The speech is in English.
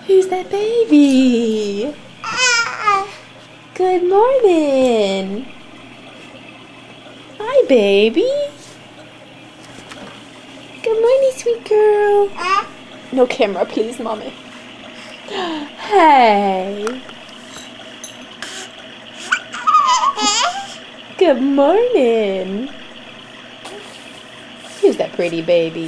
Who's that baby? Good morning. Hi, baby. Good morning, sweet girl. No camera, please, mommy. Hey. Good morning. Who's that pretty baby?